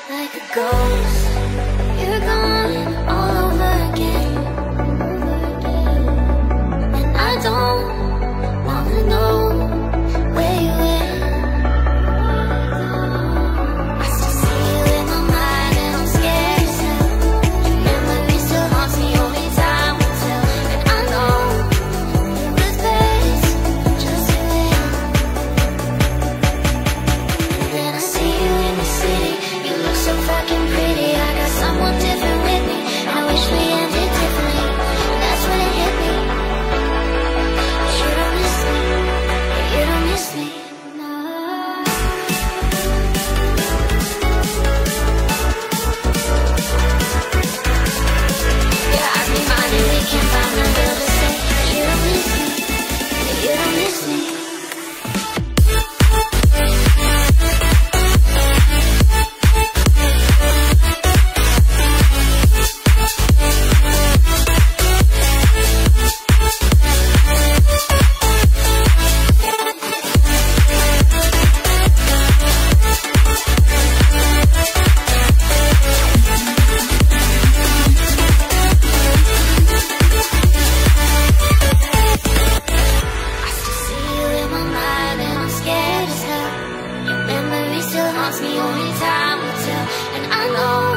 like a ghost. You're gone all over again, and I don't wanna know where you went. I still see you in my mind and I'm scared as hell. Your memory still haunts me, only time will tell. And I know it was best just to end. And then I see you in the city, you look so fucking pretty. I got someone different with me, I wish we ended differently. And that's when it hit me, you don't miss me, you don't miss me, no. Yeah, I've been minding, we can't find a will to say you don't miss me, you don't miss me. Me only time will tell, and I know